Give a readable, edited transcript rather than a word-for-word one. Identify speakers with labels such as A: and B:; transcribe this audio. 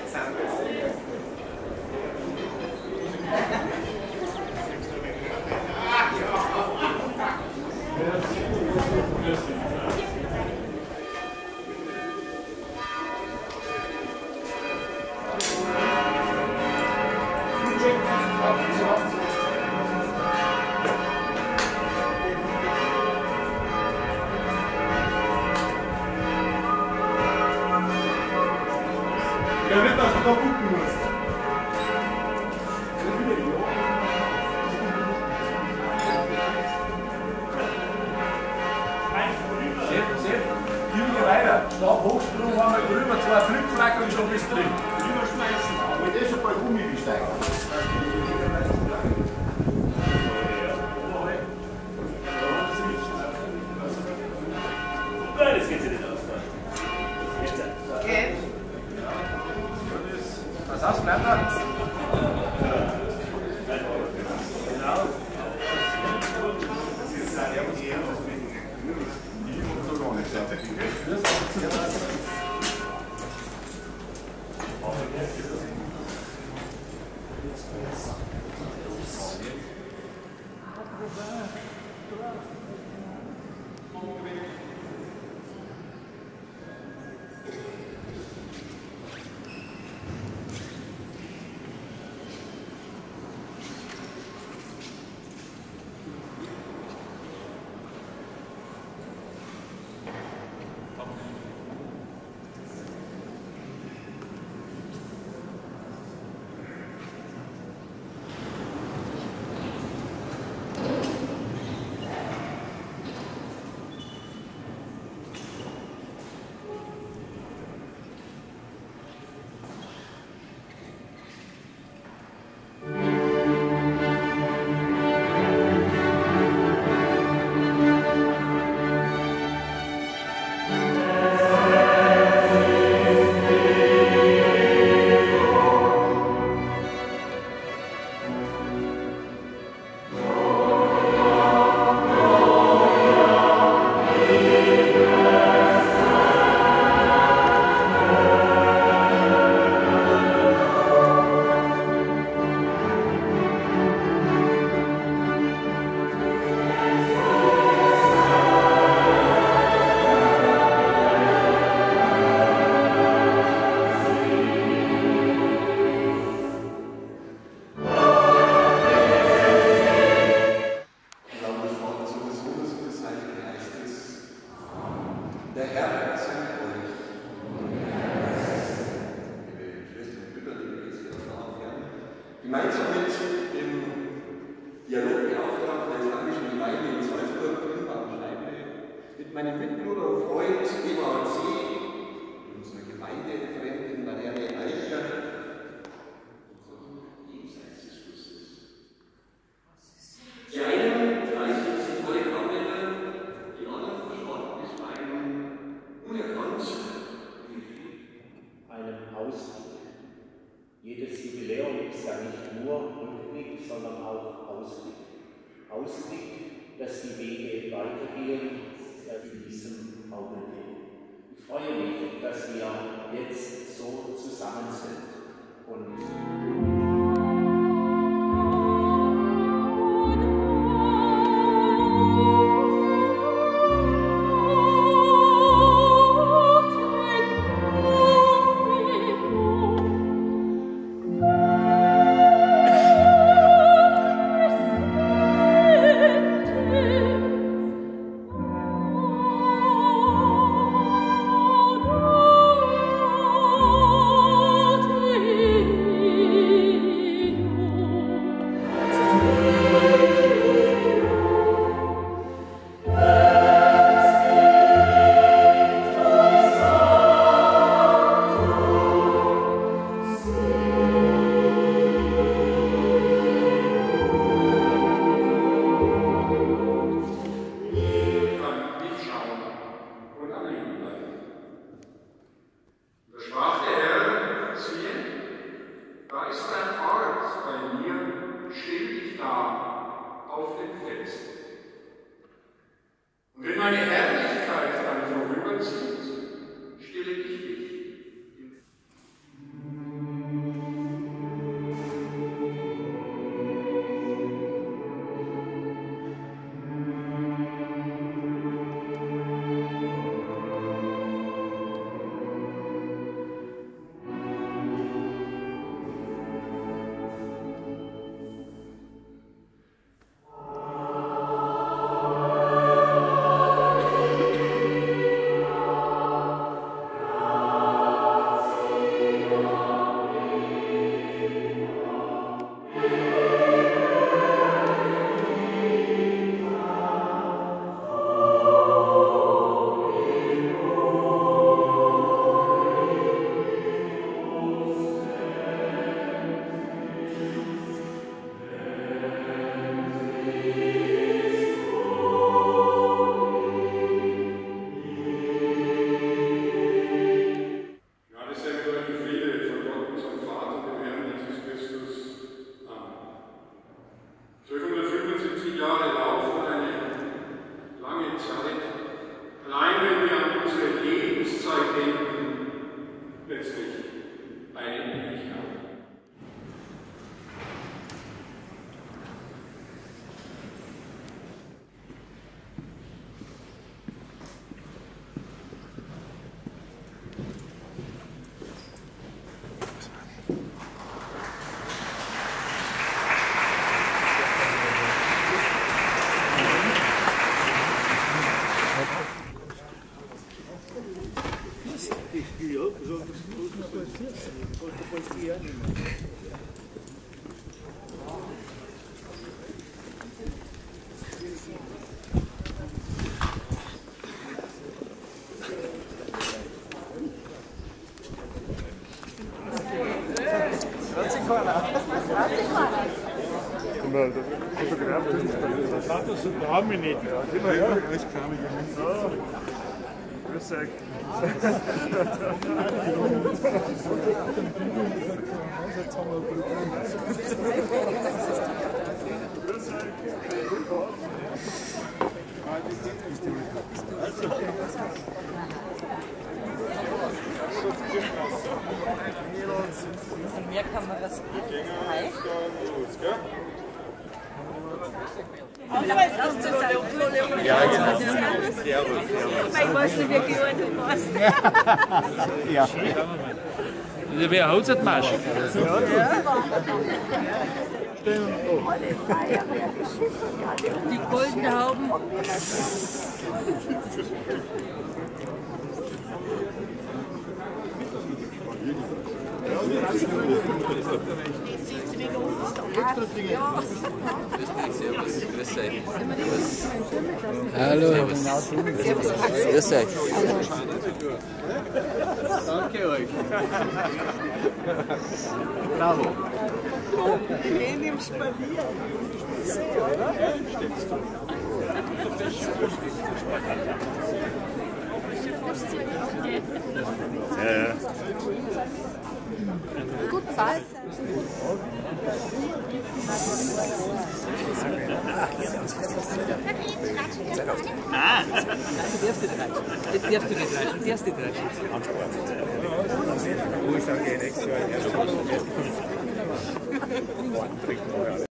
A: Ja, nicht, dass du da gucken musst. Sepp, Jürgen weiter. Stab Hochsprung, einmal drüber, 2 Flipflack und schon bist du drin. Rüberschmeißen. Aber ich schon bald umgestiegen.
B: Nein, das geht sich nicht aus.
C: Okay.
A: Was hast du bleibt da?
B: Genau.
D: Der Herr sei euch. Liebe Schwestern und Brüder, liebe Gäste aus nahen und fern, gemeinsam mit dem Dialogbeauftragten der islamischen Gemeinde in Salzburg, mit meinem Mitbruder und Freund Eberhard See, unserer Gemeindereferentin Marianne Eicher, jenseits des Flusses. Die einen leisten sich volle Kamera, die anderen verschwanden bisweilen unerkannt.
B: Einem Ausblick. Jedes Jubiläum ist ja nicht nur Rückblick, sondern auch Ausblick. Ausblick, dass die Wege weitergehen in diesem Augenblick. Ich freue mich, dass wir jetzt so zusammen sind und
E: Oh
C: und Friede von Gott, unserem Vater, dem Herrn Jesus Christus. Amen. 1275 Jahre laufen eine lange Zeit. Allein wenn wir an unsere Lebenszeit denken, letztlich eine Ewigkeit.
A: Das ist ein Name nicht. Immer her. Grüß euch.
E: Mehr Kameras. Hi.
F: Ja, genau.
E: Ich weiß nicht, wie geordnet warst.
F: Ja.
G: Wer hat es Masche?
E: Die goldenen Hauben.
G: Hallo.
F: Grüß euch.
D: Danke euch.
F: Bravo.
E: Wir gehen im Spalier.
A: Ja.
E: Gut Zeit.
G: Nein! Jetzt darfst du nicht rein. Jetzt darfst du nicht rein.
A: Ansport. Wo ich sage, extra.